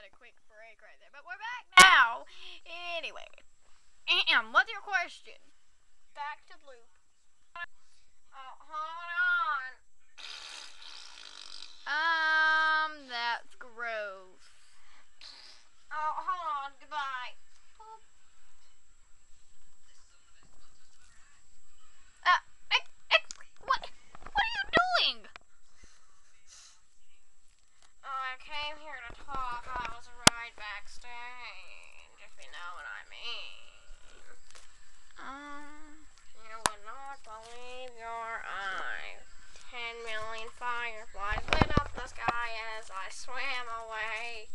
a quick break right there. But we're back now. Anyway. What's your question? Back to loop. Hold on. That's gross. Oh, hold on. Goodbye. What are you doing? I came here to talk. I was right backstage, if you know what I mean. You would not believe your eyes. 10 million fireflies lit up the sky as I swam away.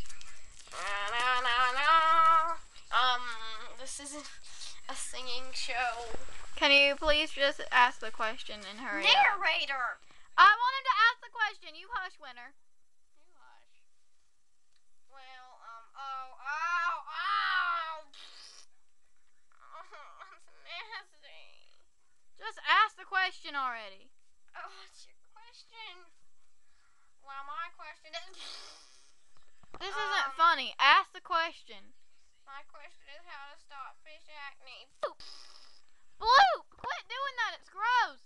This isn't a singing show. Can you please just ask the question and hurry up? Narrator! I want him to ask the question. You hush, Winner. You hush. Well, oh, that's nasty. Just ask the question already. Oh, what's your question? Well, my question is... This isn't funny. Ask the question. My question is how to stop fish acne. Bloop! Quit doing that. It's gross.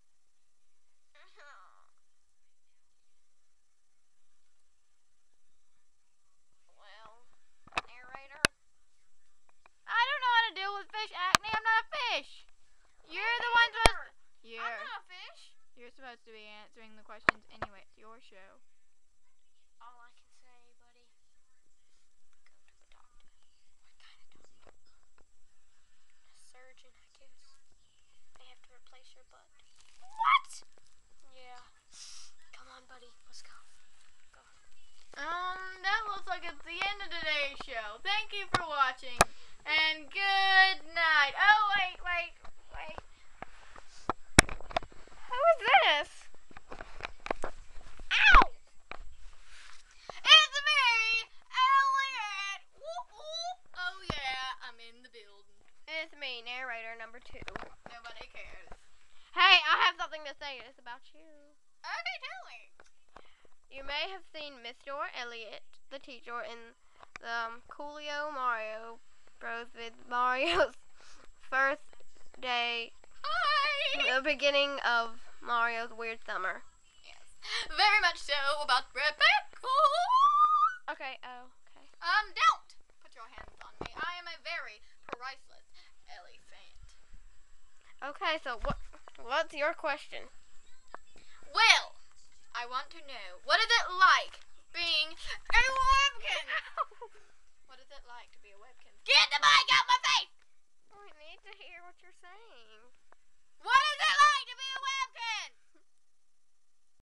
Well, narrator. I don't know how to deal with fish acne. I'm not a fish. You're the one supposed. I'm not a fish. You're supposed to be answering the questions anyway. It's your show. All I can say, buddy, go to the doctor. What kind of doctor? A surgeon, I guess. They have to replace your butt. What? Yeah. Come on, buddy. Let's go. Go. That looks like it's the end of today's show. Thank you for watching, and good night. Oh, wait. Who is this? Ow! It's me, Elliot. Oh yeah, I'm in the building. It's me, narrator number 2. Nobody cares. Hey, I have something to say. It's about you. Okay, tell me. You may have seen Mr. Elliot, the teacher, in the Coolio Mario Bros. With Mario's first day. Hi. The beginning of Mario's Weird Summer. Yes, very much so. About Rebecca. Okay. Okay. Don't put your hands on me. I am a very priceless elephant. Okay. So what's your question? Well, I want to know, what is it like being a Webkinz? What is it like to be a Webkinz? Get the mic out my face! I need to hear what you're saying.